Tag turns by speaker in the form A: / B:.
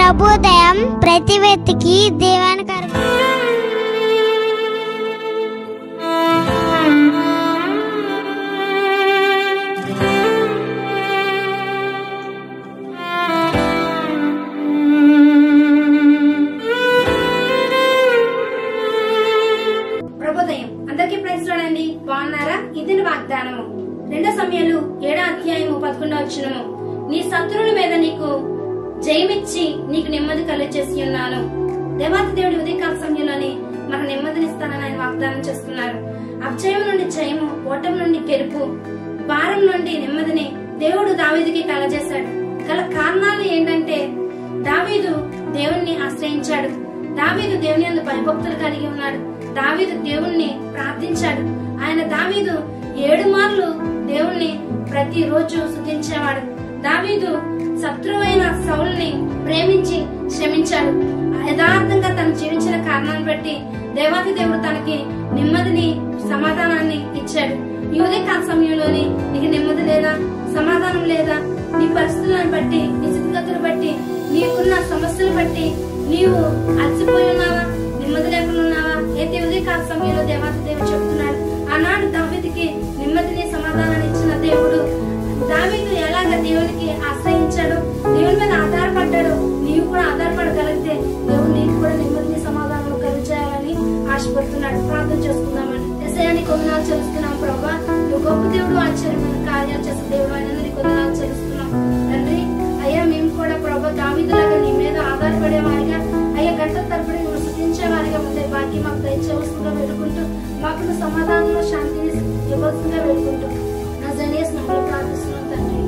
A: ప్రభుదయం ప్రతి వ్యక్తికి దీవెనకరం.
B: ప్రభుదయం అందరికీ ప్రైజ్ లార్డ్. బాగున్నారా? ఇది వాగ్దానము 2 సమయాలు 7వ అధ్యాయము 11వ వచనము. నీ శత్రువుల మీద నీకు జయమిచ్చి నీకు నెమ్మది కలుగజేసి ఉన్నాను. దేవాతి దేవుడి ఉదయకాల సమయంలోని మనకు నెమ్మదినిస్తానని ఆయన వాగ్దానం చేస్తున్నారు. అపజయం నుండి జయము, ఓటమి నుండి గెలుపు, భారం నుండి నెమ్మదిని దేవుడు దావీదుకి కలగజేశాడు. గల కారణాలు ఏంటంటే దావీదు దేవుణ్ణి ఆశ్రయించాడు. దావీదు దేవుని యందు భయభక్తులు కలిగి ఉన్నాడు. దావీదు దేవుణ్ణి ప్రార్థించాడు. దావీదు 7 మార్లు దేవుణ్ణి ప్రతి రోజు స్తుతించేవాడు. దావీదు శత్రువైన సౌలుని ప్రేమించి క్షమించాడు. యథార్థంగా తను జీవించిన కారణాన్ని బట్టి దేవాతి దేవుడు తనకి నెమ్మదిని, సమాధానాన్ని ఇచ్చాడు. ఈ ఉదయకాల సమయంలోని నీకు నెమ్మది లేదా, సమాధానం లేదా, నీ పరిస్థితులను బట్టి, నీ స్థితిగతులు బట్టి, నీకున్న సమస్యలు బట్టి నీవు అలసిపోయి ఉన్నావా, నెమ్మది లేకుండా ఉన్నావా? అయితే ఉదయకాల సమయంలో దేవాతి దేవుడు చెప్తున్నాడు. ఆనాడు దావీదుకి నెమ్మదిని, సమాధానాన్ని ఇచ్చిన దేవుడు దావీదు ఎలాగ దేవునికి ఆశ్రయించాడు, దేవుని మీద ఆధారపడ్డాడు. నీవు కూడా ఆధారపడగలిగితే దేవుడు నీకు కూడా నెమ్మదిని, సమాధానం కలిగించాలని ఆశపడుతున్నాడు. ప్రార్థన చేసుకుందామని. యెషయానికి వందనాలు చెల్లిస్తున్నాం ప్రభా. నువ్వు గొప్ప దేవుడు, ఆశ్చర్యమైన కార్యాలు చేసే దేవుడు అయినందుకు నీకు వందనాలు చెల్లిస్తున్నాం తండ్రి. అయ్యా మేము కూడా ప్రభా దావీదులాగా నీ మీద ఆధారపడే వారిగా, అయ్యా గంట తరబడి నువ్వు స్తుతించే వారిగా ఉండే భాగ్యం మాకు దయచేవలసిందిగా వేడుకుంటూ, మాకు సమాధానంలో శాంతిని ఇవ్వాల్సిందిగా వేడుకుంటూ నా జనేస్ నామములో ప్రార్థిస్తున్నాం తండ్రి.